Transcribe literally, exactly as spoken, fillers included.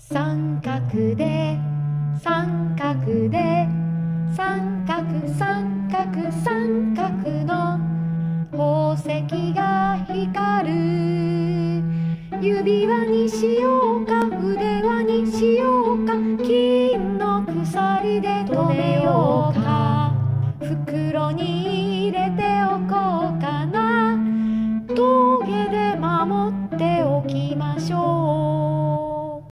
三角で三角で三角三角三角の宝石が光る。指輪にしようか